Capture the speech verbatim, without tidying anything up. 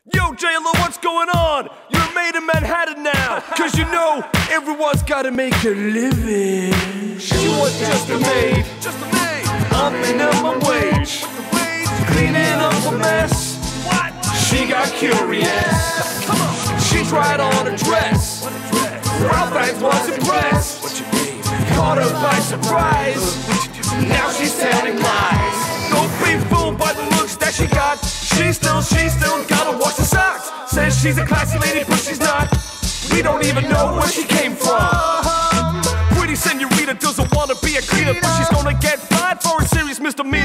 Yo, J-Lo, what's going on? You're a maid in Manhattan now. Cause you know, everyone's gotta make a living. She was just a maid, just a maid, on minimum wage, cleaning up a mess. What? She got curious. Come on. She tried on a dress. Ralph Fiennes was impressed. Caught her by surprise. Now she's telling lies. Don't be fooled by the looks that she got. She still, she still gotta wash the socks. Says she's a classy lady, but she's not. We don't even know where she came from. Pretty senorita doesn't wanna be a cleaner, but she's gonna get fined for a serious misdemeanor.